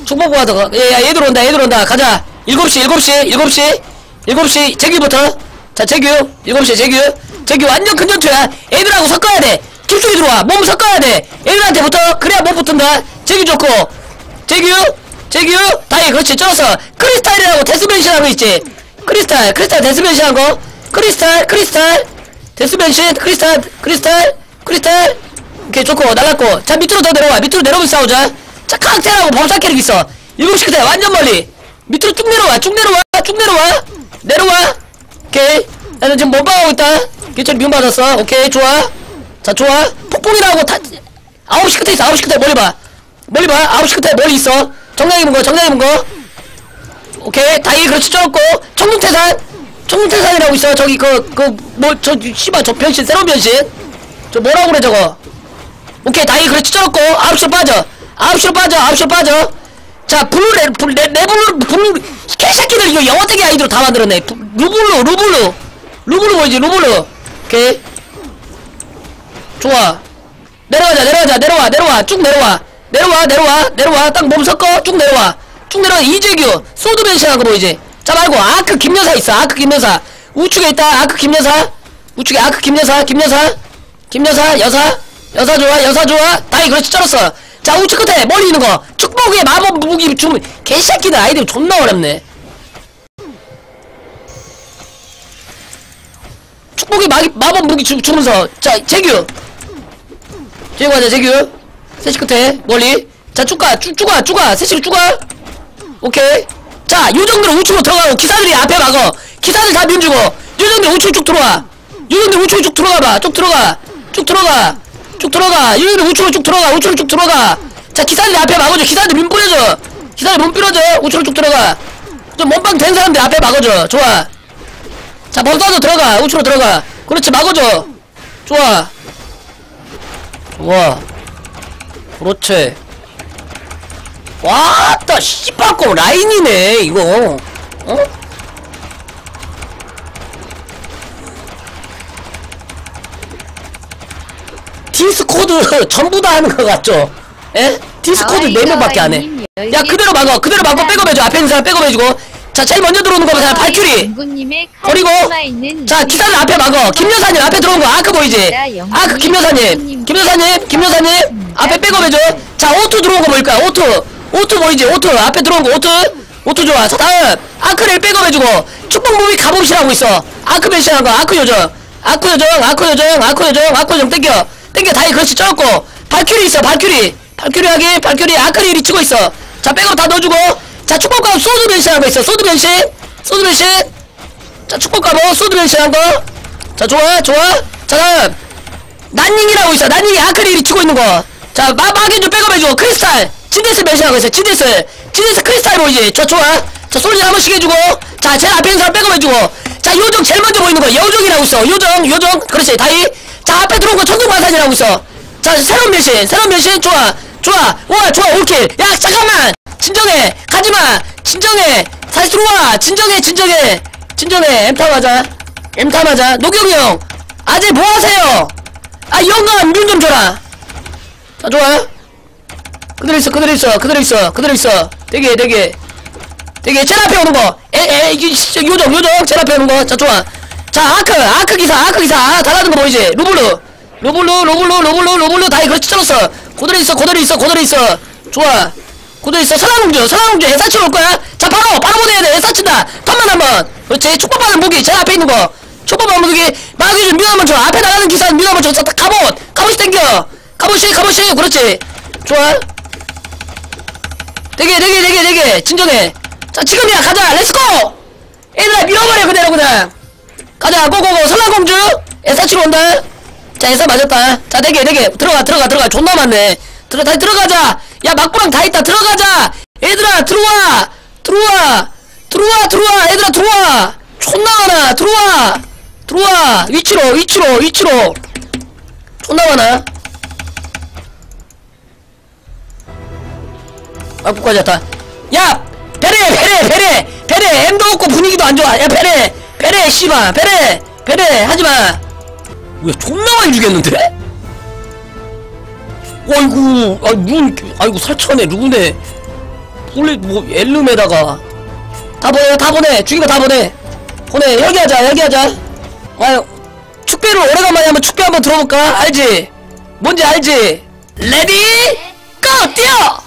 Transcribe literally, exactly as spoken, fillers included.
축복고 하다가 야 얘들 온다 얘들 온다 가자. 일곱 시 일곱 시 일곱 시 일곱 시 재규부터. 자 재규 일곱 시 재규 재규 완전 근전투야. 애들하고 섞어야 돼. 집중이 들어와. 몸 섞어야 돼. 애들한테 붙어. 그래야 못 붙은다. 재규 좋고 재규 재규 다이 그렇지 쩔었어. 크리스탈이라고 데스벤시라는 거 있지. 크리스탈 크리스탈 데스벤시한 거. 크리스탈 크리스탈 데스벤시 크리스탈 크리스탈 크리스탈 오케이 좋고 날랐고. 자 밑으로 더 내려와. 밑으로 내려오면서 싸우자. 자 칵테일하고 범사 캐릭 있어. 일곱 시 끝에 완전 멀리 밑으로 쭉 내려와 쭉 내려와 쭉 내려와 내려와. 오케이 나는 지금 못 봐가고 있다. 기철이 미움 받았어. 오케이 좋아. 자 좋아. 폭풍이라고 다 아홉 시 끝에 있어. 아홉 시 끝에 멀리 봐 멀리 봐. 아홉 시 끝에 멀리 있어. 정량 입은 거 정량 입은 거. 오케이 다이 그렇지 쩔었고. 청룡태산 청룡태산이라고 있어. 저기 그 그 뭐 저 씨발 저 변신 새로운 변신 저 뭐라고 그래 저거. 오케이 다이 그렇지 쩔었고. 아홉 시로 빠져 아홉 시로 빠져 아홉 시로 빠져. 자 블루 레 블루 레 레블루 블루 개새끼들 이거 영어되게 아이디로 다 만들었네. 부, 루블루 루블루 루블루 뭐지 루블루. 오케이 좋아. 내려가자 내려가자 내려와 내려와 쭉 내려와 내려와 내려와 내려와 딱 몸 섞어 쭉 내려와 쭉 내려와. 이재규 소드 변신한 거 보이지. 자 말고 아크 김여사 있어. 아크 김여사 우측에 있다. 아크 김여사 우측에 아크 김여사 김여사 김여사 여사 여사 좋아 여사 좋아. 다이 그렇지 쩔었어. 자 우측 끝에 멀리 있는 거 축복의 마법 무기 주문. 개새끼들 아이들 존나 어렵네. 축복의 마, 마법 무기 주, 주문서. 자 재규 재규 가자 재규. 셋시 끝에 멀리. 자 쭉가 쭉쭉가 쭉가 셋시로 쭉가. 오케이 자 요정들 우측으로 들어가고 기사들이 앞에 막어. 기사들 다 민주고 요정들 우측 쭉 들어와. 요정들 우측 쭉 들어가봐. 쭉 들어가 쭉 들어가 쭉 들어가. 요정들 우측으로 쭉 들어가. 우측으로 쭉 들어가. 자 기사들이 앞에 막아줘. 기사들 민 뿌려줘. 기사들 민 뿌려줘. 우측으로 쭉 들어가. 좀 몸빵 된 사람들 앞에 막아줘. 좋아. 자 벌써도 들어가. 우측으로 들어가. 그렇지 막아줘. 좋아 좋아 그렇지. 와따 씨발꼬 라인이네 이거. 어? 디스코드 전부 다 하는 거 같죠? 에? 디스코드 네 명밖에 안 해. 야 그대로 막어 그대로 막어. 백업해줘. 앞에 있는 사람 백업해주고. 자 제일 먼저 들어오는 거면 발큐리 버리고. 자 기사들 앞에 막어. 김여사님 앞에 들어온 거 아크 보이지? 아크 김여사님 김여사님 김여사님 앞에 백업해줘. 자 오투 들어온 거 보일까? 오투 오투 보이지? 오투 앞에 들어온 거 오투 오투 좋아. 자 다음 아크를 백업해주고. 축복무비 가봅시라고 있어. 아크 변신한 거 아크 요정 아크 요정 아크 요정 아크 요정 아크 요정 땡겨 땡겨 다이 그렇지 쩔었고. 발큐리 있어. 발큐리 발큐리 하기 발큐리 아크리 리치고 있어. 자 백업 다 넣어주고. 자 축복가보 소드 변신한 거 있어. 소드 변신 소드 변신. 자 축복가보 소드 변신한 거. 자 좋아 좋아. 자 다음 난닝이라고 있어. 난닝이 아크리 리치고 있는 거. 자 마, 마겐 좀 백업해주고. 크리스탈 지데스 변신하고 있어. 지데스 지데스 크리스탈 보이지? 저 좋아. 자 솔지 한 번씩 해주고. 자 제일 앞에 있는 사람 백업해주고. 자 요정 제일 먼저 보이는 거 여정이라고 있어. 요정 요정 그렇지 다이. 자 앞에 들어온 거 천둥만산이라고 있어. 자 새로운 변신 새로운 변신 좋아 좋아. 와 좋아 올킬. 야 잠깐만 진정해 가지마. 진정해 다시 들어와. 진정해 진정해 진정해. 엠타 맞아 엠타 맞아. 노경이 형 아재 뭐하세요? 아 영감 문 좀 줘라. 자 좋아. 그대로 있어 그대로 있어 그대로 있어 그대로 있어. 되게 되게 되게 제일 앞에 오는 거. 에에 요정 요정 제일 앞에 오는 거. 자 좋아. 자 아크 아크 기사 아크 기사 아, 달라는 거 보이지? 루블루 루블루 루블루 루블루 루블루 다이 그렇지 쩔었어. 고대로 있어 고대로 있어 고대로 있어. 좋아 고대로 있어. 선화공주 선화공주 에사치 올 거야. 자 바로 바로 보내야 돼. 에사치다. 턴만 한번. 그렇지 축복받는 무기 제일 앞에 있는 거. 축복받는 무기 마귀 좀 미나먼 쳐. 앞에 나가는 기사 미나먼 쳐. 자 갑옷 갑옷이 땡겨. 갑옷이 갑옷이 그렇지. 좋아 되게 되게 되게 되게 진정해. 자 지금이야 가자 렛츠고. 얘들아 밀어버려 그대로 그냥 가자 고고고. 선화공주 에사치로 온다. 자 에사 맞았다. 자 되게 되게 들어가 들어가 들어가. 존나 많네. 들어 다시 들어가자. 야 막구랑 다 있다. 들어가자 얘들아. 들어와 들어와 들어와 들어와 얘들아 들어와. 존나 많아. 들어와 들어와. 위치로 위치로 위치로 존나 많아. 막구까지 왔다. 야 베레 베레 베레 베레 엠도 없고 분위기도 안 좋아. 야 베레 베레 씨발 베레 베레 하지마. 왜 존나 많이 죽였는데? 어이구 아 눈 아이고 살처네 누구네. 꿀리 뭐 엘룸에다가 다 보내 다 보내 죽인 거 다 보내 보내 여기 하자 여기 하자. 아 축배를 오래간만에 한번 축배 한번 들어볼까? 알지? 뭔지 알지? 레디 고 뛰어.